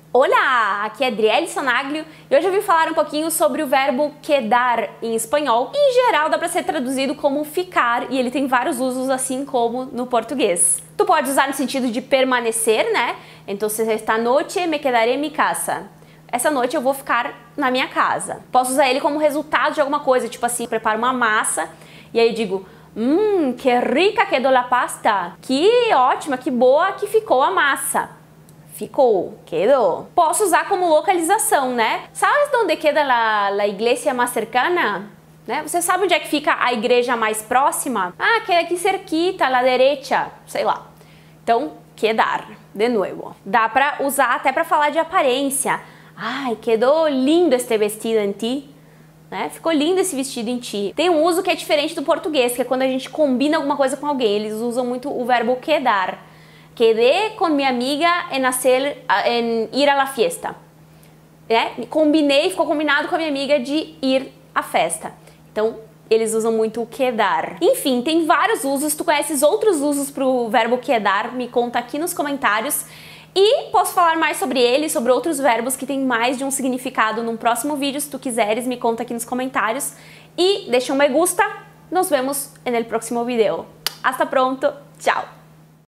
Olá, aqui é Adriele Sonaglio e hoje eu vim falar um pouquinho sobre o verbo quedar em espanhol. Em geral dá para ser traduzido como ficar e ele tem vários usos assim como no português. Tu pode usar no sentido de permanecer, né? Então, esta noche me quedaré en mi casa. Essa noite eu vou ficar na minha casa. Posso usar ele como resultado de alguma coisa, tipo assim, preparo uma massa e aí eu digo, que rica quedou la pasta. Que ótima, que boa que ficou a massa. Ficou, quedou. Posso usar como localização, né? ¿Sabes onde queda la iglesia más cercana? Né? Você sabe onde é que fica a igreja mais próxima? Ah, queda aqui cerquita, à la derecha, sei lá. Então, quedar, de novo. Dá pra usar até pra falar de aparência. Ai, quedou lindo este vestido em ti. Né? Ficou lindo esse vestido em ti. Tem um uso que é diferente do português, que é quando a gente combina alguma coisa com alguém. Eles usam muito o verbo quedar. Quedé con mi amiga en ir a la fiesta. Combinei, ficou combinado com a minha amiga de ir à festa. Então, eles usam muito o quedar. Enfim, tem vários usos. Tu conheces outros usos para o verbo quedar? Me conta aqui nos comentários. E posso falar mais sobre ele, sobre outros verbos que têm mais de um significado num próximo vídeo. Se tu quiseres, me conta aqui nos comentários. E deixa um me gusta. Nos vemos en el próximo video. Hasta pronto. Tchau.